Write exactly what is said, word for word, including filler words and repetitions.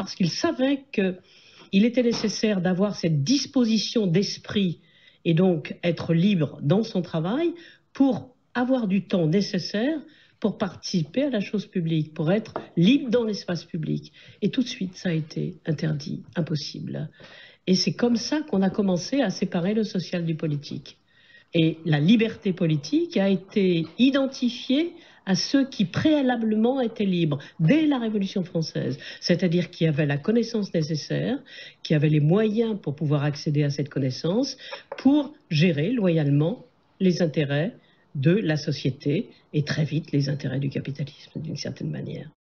parce qu'il savait qu'il était nécessaire d'avoir cette disposition d'esprit et donc être libre dans son travail pour avoir du temps nécessaire pour participer à la chose publique, pour être libre dans l'espace public. Et tout de suite, ça a été interdit, impossible. Et c'est comme ça qu'on a commencé à séparer le social du politique. Et la liberté politique a été identifiée à ceux qui préalablement étaient libres dès la Révolution française, c'est-à-dire qui avaient la connaissance nécessaire, qui avaient les moyens pour pouvoir accéder à cette connaissance, pour gérer loyalement les intérêts de la société et très vite les intérêts du capitalisme d'une certaine manière.